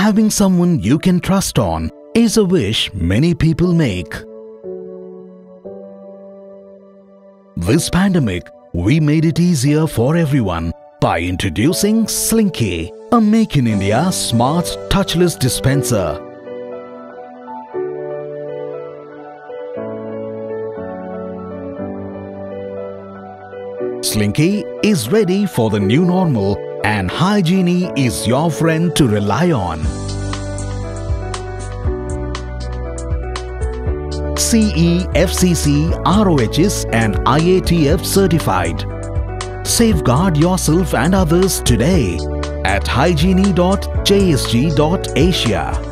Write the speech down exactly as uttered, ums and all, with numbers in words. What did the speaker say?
Having someone you can trust on is a wish many people make. This pandemic, we made it easier for everyone by introducing Slinky, a Make in India smart touchless dispenser. Slinky is ready for the new normal, and Hi-Genie is your friend to rely on. C E, F C C, R O H S and I A T F certified. Safeguard yourself and others today at hi genie dot j s g dot asia.